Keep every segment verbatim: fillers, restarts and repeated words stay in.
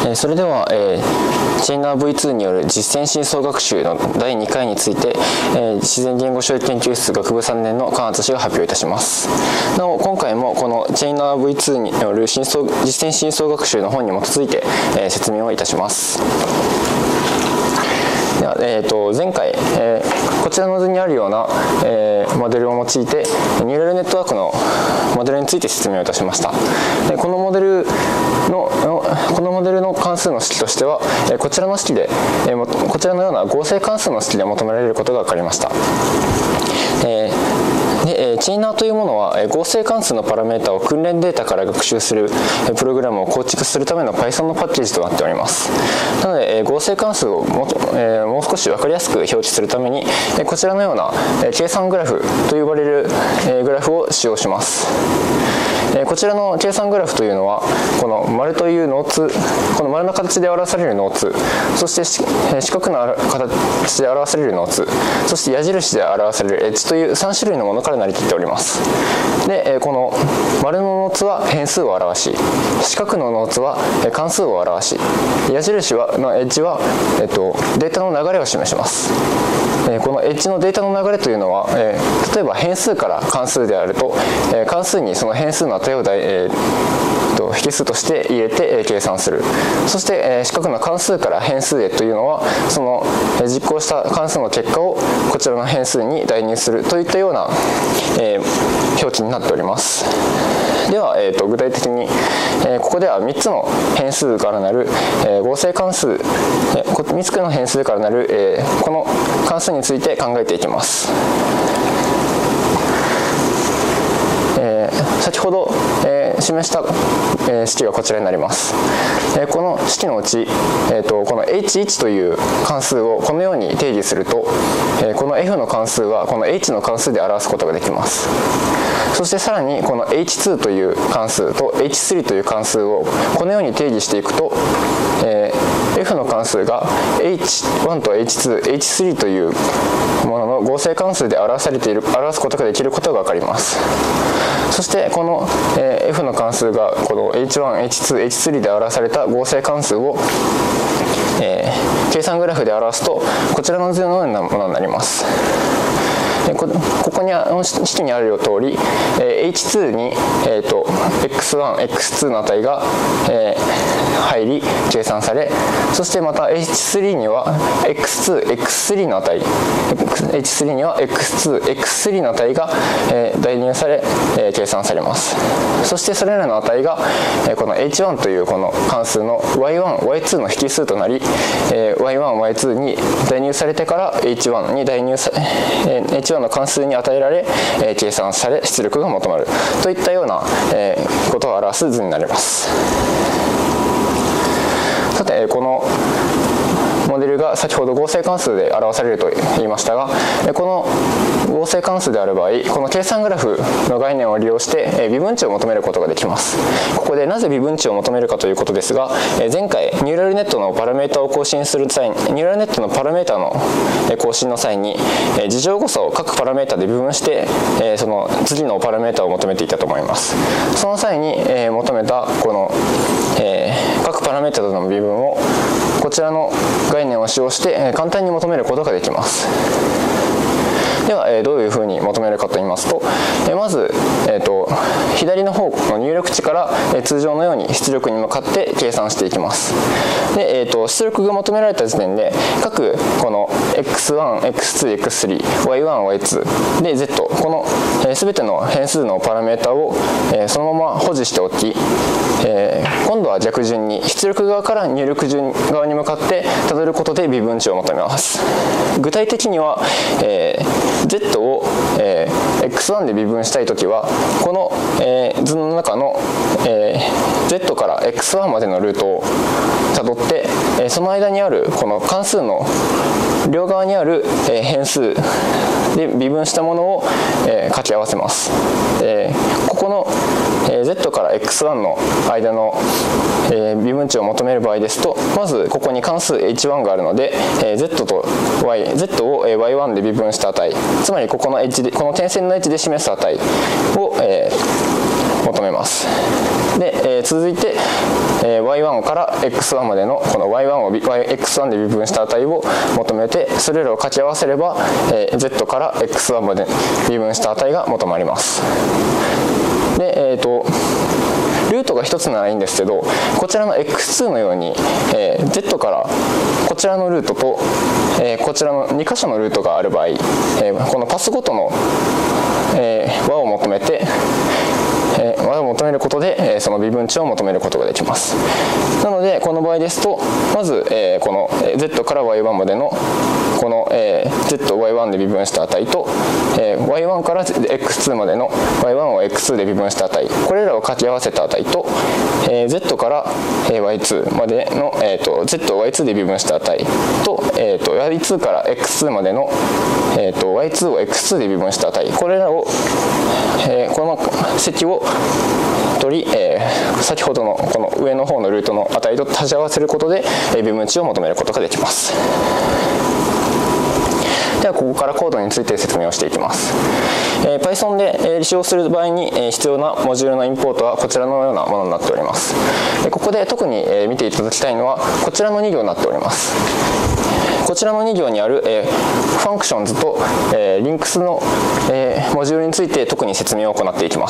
えそれでは、えー、チェイナー ブイツー による実践深層学習のだいにかいについて、えー、自然言語処理研究室学部さんねんの金敦が発表いたします。なお今回もこのチェイナー ブイツー による深層実践深層学習の本に基づいて、えー、説明をいたします。では、えー、と前回、えー、こちらの図にあるような、えー、モデルを用いてニューラルネットワークのモデルについて説明をいたしました。でこのモデルのこのモデルの関数の式としては、えー、こちらの式で、えー、こちらのような合成関数の式で求められることが分かりました。えーでチェイナーというものは合成関数のパラメータを訓練データから学習するプログラムを構築するための Python のパッケージとなっております。なので合成関数をももう少し分かりやすく表示するためにこちらのような計算グラフと呼ばれるグラフを使用します。こちらの計算グラフというのはこの丸というノーツ、この丸の形で表されるノーツ、そして四角の形で表されるノーツ、そして矢印で表されるエッジというさん種類のものから成り立っております。でこの丸のノーツは変数を表し、四角のノーツは関数を表し、矢印はのエッジは、えっと、データの流れを示します。このエッジのデータの流れというのは、えー、例えば変数から関数であると、えー、関数にその変数の値を大、えー、と引数として入れて、えー、計算する。そして、えー、四角の関数から変数へというのはその、えー、実行した関数の結果をこちらの変数に代入するといったような、えー、表記になっております。では、えー、と具体的に、えー、ここではみっつの変数からなる、えー、合成関数、えー、みっつの変数からなる、えー、この関数について考えていきます。えー、先ほど、えー、示した、えー、式がこちらになります。えー、この式のうち、えー、とこの エイチワン という関数をこのように定義すると、えー、この F の関数はこの H の関数で表すことができます。そしてさらにこの エイチツー という関数と エイチスリー という関数をこのように定義していくと、えー、F の関数が エイチワン と エイチツー、エイチスリー というものの合成関数で表されている表すことができることが分かります。そしてこの、えー、F の関数がこの エイチワン、エイチツー、エイチスリー で表された合成関数を、えー、計算グラフで表すとこちらの図のようなものになります。こ, ここに式にある通り、えー、エイチツー に、えー、と エックスワン、エックスツー の値が、えー、入り計算され、そしてまた エイチスリー には エックスツー、エックススリー の値、エイチスリー には エックスツー、エックススリー の値が、えー、代入され、えー、計算されます。そしてそれらの値が、えー、この エイチワン というこの関数の ワイワン、ワイツー の引数となり、えー、ワイワン、ワイツー に代入されてから エイチワン に代入され、えー、エイチワンの関数に与えられ、えー、計算され出力が求まるといったような、えー、ことを表す図になります。さてこのモデルが先ほど合成関数で表されると言いましたが、この合成関数である場合、この計算グラフの概念を利用して微分値を求めることができます。ここでなぜ微分値を求めるかということですが、前回ニューラルネットのパラメータを更新する際にニューラルネットのパラメータの更新の際に事情誤差を各パラメータで微分してその次のパラメータを求めていたと思います。その際に求めたこの各パラメータとの微分をこちらの概念を使用して簡単に求めることができます。ではどういうふうに求めるかと言いますと、まず、えーと、左の方の入力値から通常のように出力に向かって計算していきます。で、えーと、出力が求められた時点で各この エックスワン、エックスツー、エックススリー、ワイワン、ワイツー で Z この全ての変数のパラメータをそのまま保持しておき、えー、今度は逆順に出力側から入力順側に向かってたどることで微分値を求めます。具体的には、えー Z を、えー、エックスワン で微分したいときはこの、えー、図の中の、えー、Z から エックスワン までのルートをたどって、えー、その間にあるこの関数の両側にある、えー、変数で微分したものを、えー、掛け合わせます。えー、ここの、えー、Z から エックスワン の間の、えー、微分値を求める場合ですと、まずここに関数 エイチワン があるので、えー、Z と Y、Z を ワイワン で微分した値、つまりここの H でこの点線の H で示す値を、えー、求めます。で、えー、続いて、 えー、ワイワン から エックスワン までのこの ワイワン を エックスワン で微分した値を求めて、それらを掛け合わせれば、えー、Z から エックスワン まで微分した値が求まります。で、えーとルートがひとつならいいんですけど、こちらの エックスツー のように、えー、Z からこちらのルートと、えー、こちらのに箇所のルートがある場合、えー、このパスごとの、えー、和を求めて、えー、和を求めることで、えー、その微分値を求めることができます。なのでこの場合ですと、まず、えー、この Z から ワイワン までのこの、えー、Z を ワイワン で微分した値と、えー、ワイワン から エックスツー までの ワイワン を エックスツー で微分した値、これらを掛け合わせた値と、えー、Z から、えー、ワイツー までの、えー、と Z を ワイツー で微分した値と、えー、と ワイツー から エックスツー までの、えー、と ワイツー を エックスツー で微分した値、これらを、えー、この積を取り、えー、先ほどのこの上の方のルートの値と足し合わせることで、えー、微分値を求めることができます。ではここからコードについて説明をしていきます。えー、Python で、えー、使用する場合に、えー、必要なモジュールのインポートはこちらのようなものになっております。えー、ここで特に、えー、見ていただきたいのはこちらのに行になっております。こちらのに行にある、えー、ファンクションズと、えー、リンクスの、えー、モジュールについて特に説明を行っていきます。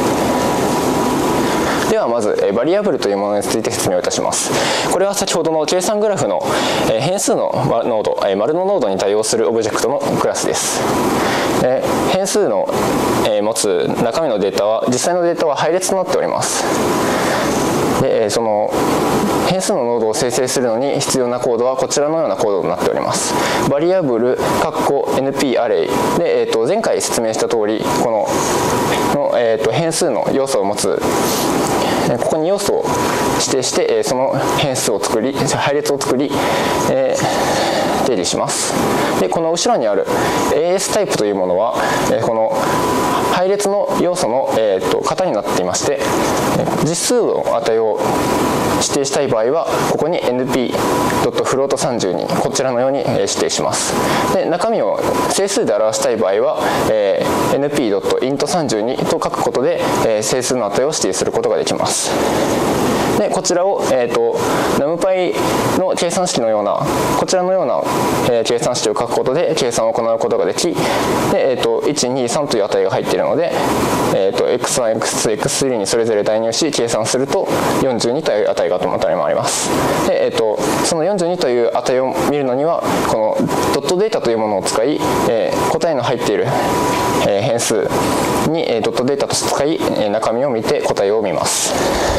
ではまず、えー、バリアブルというものについて説明をいたします。これは先ほどの計算グラフの、えー、変数のノード、えー、丸のノードに対応するオブジェクトのクラスです。えー、変数の、えー、持つ中身のデータは実際のデータは配列となっております。で、その変数のノードを生成するのに必要なコードはこちらのようなコードとなっております。バリアブル、エヌピー アレイで、えー、と前回説明した通り、このの、えー、と変数の要素を持つ、ここに要素を指定して、その変数を作り、配列を作り、えー、定義します。で、この後ろにある エーエス タイプというものは、この配列の要素の、えー、と型になっていまして、実数の値を指定したい場合はここに エヌピー ドットフロートさんじゅうに こちらのように指定します。で、中身を整数で表したい場合は、えー、エヌピー ドットイントさんじゅうに と書くことで、えー、整数の値を指定することができます。で、こちらを、えー、と ナムパイ の計算式のようなこちらのような、えー、計算式を書くことで計算を行うことができ、で、えー、といち、に、さんという値が入っているので、えー、と エックスワン、エックスツー、エックススリー にそれぞれ代入し計算するとよんじゅうにという値が求まります。で、えー、とそのよんじゅうにという値を見るのにはこのドットデータというものを使い、えー、答えの入っている、えー、変数に、えー、ドットデータとして使い、えー、中身を見て答えを見ます。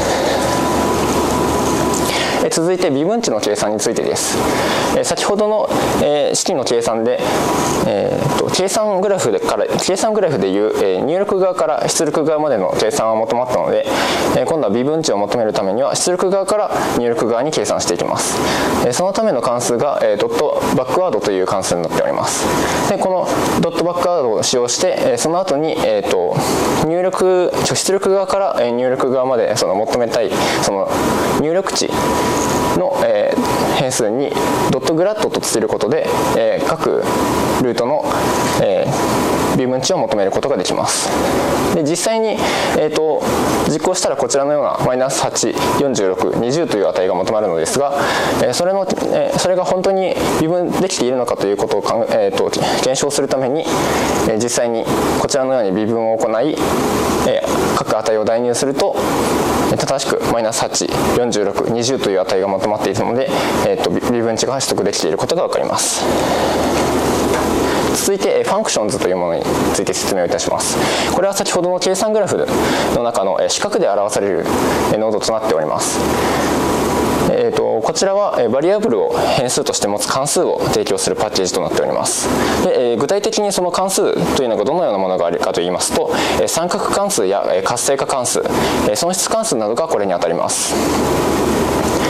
続いて微分値の計算についてです。先ほどの式の計算で、えー、と計算グラフでから計算グラフでいう入力側から出力側までの計算が求まったので、今度は微分値を求めるためには出力側から入力側に計算していきます。そのための関数がドットバックワードという関数になっております。で、このドットバックワードを使用してその後に、えー、と入力出力側から入力側までその求めたいその入力値の、えー、変数にドットグラッドとつけることで、えー、各ルートの、えー、微分値を求めることができます。で、実際に、えー、と実行したらこちらのようなマイナスはち、よんじゅうろく、にじゅうという値が求まるのですが、えー、それの、えー、それが本当に微分できているのかということをかん、えー、と検証するために、えー、実際にこちらのように微分を行い、えー、各値を代入すると正しくマイナスはち、よんじゅうろく、にじゅうという値が求まっているので、えー、と微分値が取得できていることが分かります。続いてファンクションズというものについて説明をいたします。これは先ほどの計算グラフの中の四角で表されるノードとなっております。えー、とこちらはバリアブルを変数として持つ関数を提供するパッケージとなっております。で、えー、具体的にその関数というのがどのようなものがあるかといいますと、三角関数や活性化関数、損失関数などがこれにあたります。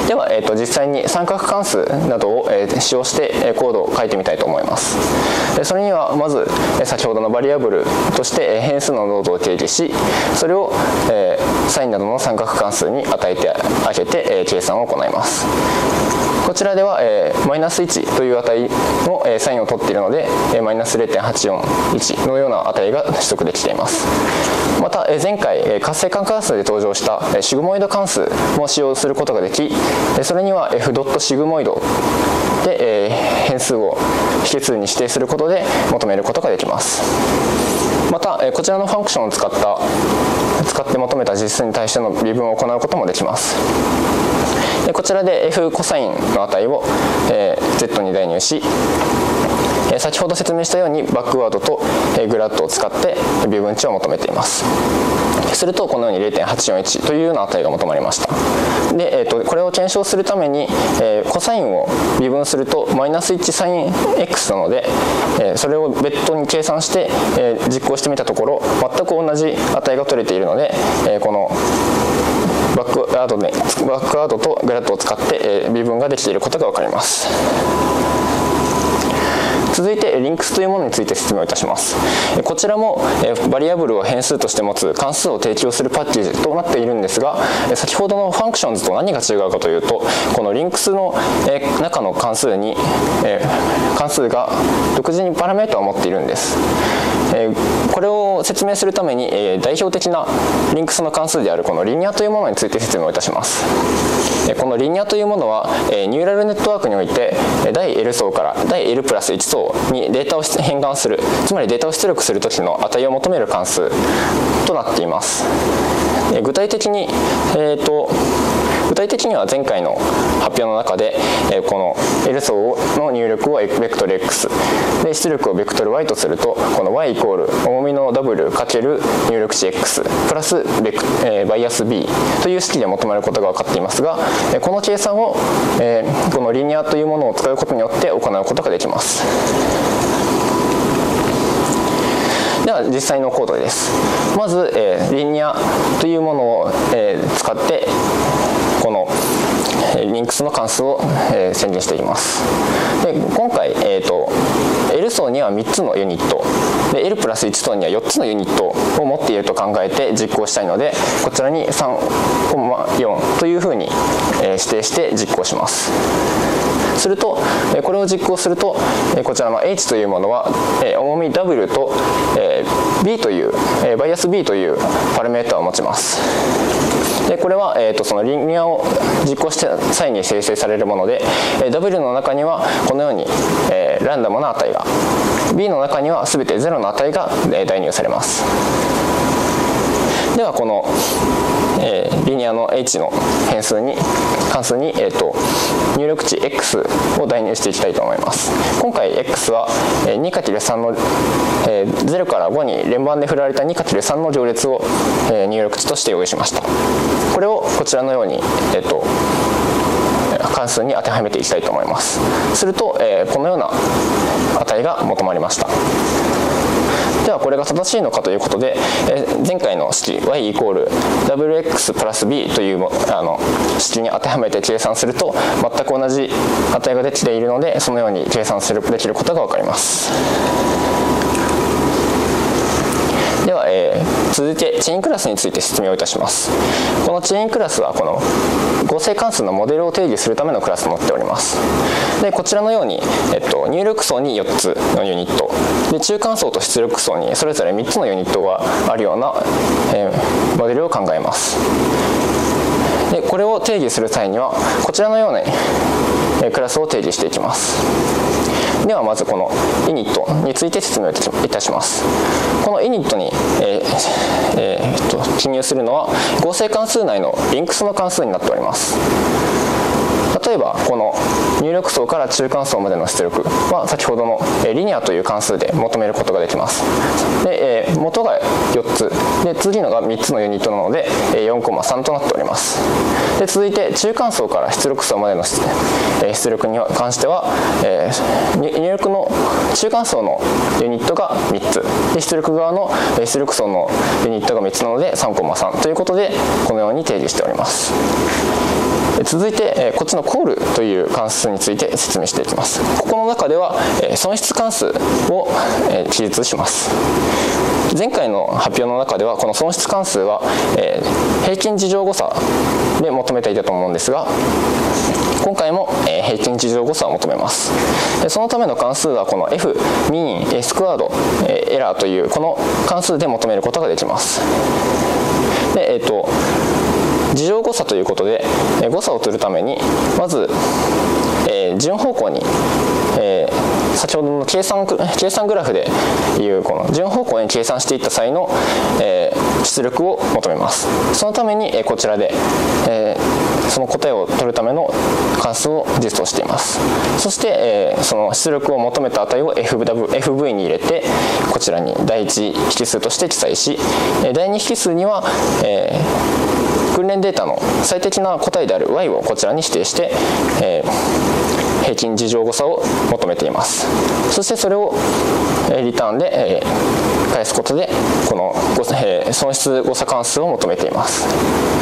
では、えー、と実際に三角関数などを、えー、使用して、えー、コードを書いてみたいと思います。それにはまず、えー、先ほどのバリアブルとして、えー、変数の濃度を定義し、それを、えー、サインなどの三角関数に与えてあげて、えー、計算を行います。こちらでは、えー、マイナスいちという値の、えー、サインを取っているので、えー、マイナス れいてんはちよんいち のような値が取得できています。また、えー、前回、えー、活性化関数で登場した、えー、シグモイド関数も使用することができ、えー、それには f ドットシグモイドで、えー、変数を引数に指定することで求めることができます。また、えー、こちらのファンクションを使った使って求めた実数に対しての微分を行うこともできます。でこちらで f コサインの値を、えー、z に代入し、えー、先ほど説明したようにバックワードと、えー、グラッドを使って微分値を求めています。するとこのように れいてんはちよんいち というような値が求まりました。で、えー、とこれを検証するために、えー、コサインを微分するとマイナスいちサイン x なので、えー、それを別途に計算して、えー、実行してみたところ全く同じ値が取れているので、えー、このバックワードでバックワードとグラッドを使って、えー、微分ができていることが分かります。続いてリンクスというものについて説明をいたします。こちらもバリアブルを変数として持つ関数を提供するパッケージとなっているんですが、先ほどのファンクションズと何が違うかというと、このリンクスの中の関数に関数が独自にパラメータを持っているんです。これを説明するために代表的なリンクスの関数であるこのリニアというものについて説明をいたします。このリニアというものはニューラルネットワークにおいて第 L 層から第 L プラスいち層にデータを変換する、つまりデータを出力するときの値を求める関数となっています。具体的に、えーと、具体的には前回の発表の中で、えー、この L 層の入力をベクトル X で出力をベクトル Y とすると、この Y イコール重みの W かける入力値 X プラスベク、えー、バイアス B という式で求めることが分かっていますが、この計算を、えー、このリニアというものを使うことによって行うことができます。では実際のコードです。まず、えー、リニアというものを、えー、使ってこのリンクスの関数を、えー、宣言していきます。で今回、えーと、L 層にはみっつのユニットで L プラスいち層にはよっつのユニットを持っていると考えて実行したいので、こちらに さんコンマよん というふうに、えー、指定して実行します。するとこれを実行するとこちらの H というものは重み W と B というバイアス B というパラメータを持ちます。でこれは、えー、とそのリニアを実行した際に生成されるもので W の中にはこのように、えー、ランダムな値が B の中には全てゼロの値が代入されます。ではこの、えー、リニアの H の変数に関数に、えー、と入力値 X を代入していきたいと思います。今回 X は にかけるさん の、えー、ゼロからごに連番で振られた にかけるさん の行列を、えー、入力値として用意しました。これをこちらのように、えー、と関数に当てはめていきたいと思います。すると、えー、このような値が求まりました。ではこれが正しいのかということで、えー、前回の式 y イコール ダブリューエックス プラス b というあの式に当てはめて計算すると全く同じ値が出ているので、そのように計算するできることが分かります。では、えー、続いてチェーンクラスについて説明をいたします。このチェーンクラスはこの合成関数のモデルを定義するためのクラスとなっております。でこちらのように、えっと、入力層によっつのユニットで中間層と出力層にそれぞれみっつのユニットがあるような、えー、モデルを考えます。でこれを定義する際にはこちらのような、えー、クラスを定義していきます。ではまずこのイニットについて説明をいたします。このイニットに、えーえー、っと記入するのは合成関数内のリンクスの関数になっております。例えばこの入力層から中間層までの出力は先ほどのリニアという関数で求めることができます。で元がよっつで次のがみっつのユニットなので よんコンマさん となっております。で続いて中間層から出力層までの出力に関しては入力の中間層のユニットがみっつで出力側の出力層のユニットがみっつなので さんコンマさん ということでこのように定義しております。 続いてこっちのコールという関数について説明していきます。ここの中では損失関数を記述します。前回の発表の中ではこの損失関数は平均事乗誤差で求めていたと思うんですが、今回も平均事乗誤差を求めます。そのための関数はこの F ミーンスクワードエラーというこの関数で求めることができます。で、えっと事乗誤差ということで誤差を取るためにまず、えー、順方向に、えー、先ほどの計算計算グラフでいうこの順方向に計算していった際の、えー、出力を求めます。そのために、えー、こちらで、えー、その答えを取るための関数を実装しています。そして、えー、その出力を求めた値を エフブイ に入れてこちらに第一引数として記載し、第二引数には、えー、訓練データの最適な答えである y をこちらに指定して、えー、平均事乗誤差を求めています。そしてそれをリターンで、えー、返すことでこの、えー、損失誤差関数を求めています。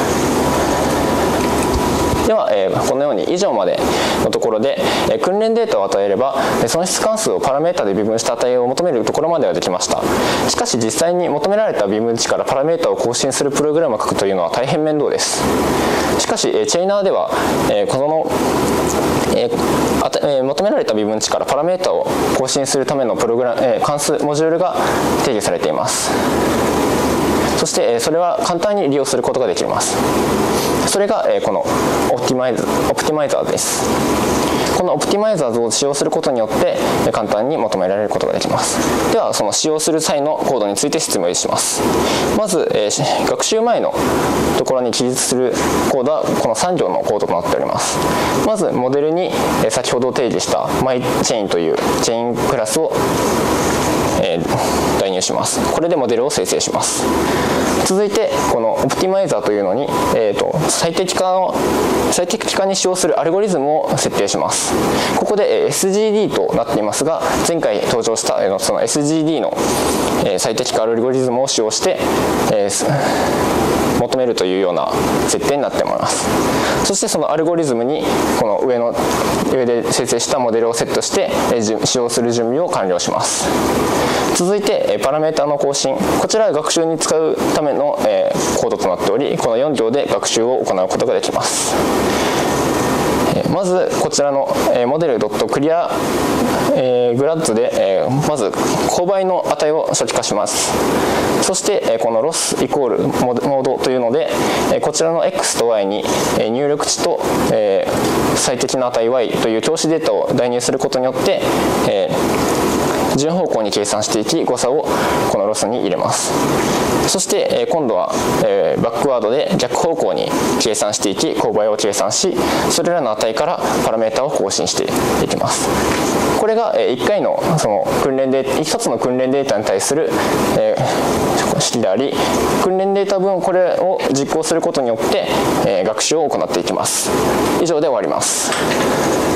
では、えー、このように以上までのところで、えー、訓練データを与えれば損失関数をパラメータで微分した値を求めるところまではできました。しかし実際に求められた微分値からパラメータを更新するプログラムを書くというのは大変面倒です。しかし、えー、チェイナーでは、えー、この、えーあたえー、求められた微分値からパラメータを更新するためのプログラム、えー、関数モジュールが定義されています。そしてそれは簡単に利用することができます。それがこのオプティマイズ、オプティマイザーです。このオプティマイザーズを使用することによって簡単に求められることができます。ではその使用する際のコードについて説明します。まず学習前のところに記述するコードはこのさん行のコードとなっております。まずモデルに先ほど定義した MyChain というチェインクラスをえー、代入します。これでモデルを生成します。続いてこのオプティマイザーというのに、えー、と最適化の最適化に使用するアルゴリズムを設定します。ここで エスジーディー となっていますが、前回登場したその エスジーディー の最適化アルゴリズムを使用して、えー、求めるというような設定になっております。そしてそのアルゴリズムにこの上の上で生成したモデルをセットして使用する準備を完了します。続いてパラメータの更新、こちらは学習に使うためのコードとなっており、このよん行で学習を行うことができます。まずこちらのモデル .clear グラッズでまず勾配の値を初期化します。そしてこのロスイコールモードというのでこちらの x と y に入力値と最適な値 y という教師データを代入することによって順方向に計算していき誤差をこのロスに入れます。そして今度はバックワードで逆方向に計算していき勾配を計算し、それらの値からパラメータを更新していきます。これがいっかいのその訓練データ、ひとつの訓練データに対する式であり、訓練データ分これを実行することによって学習を行っていきます。以上で終わります。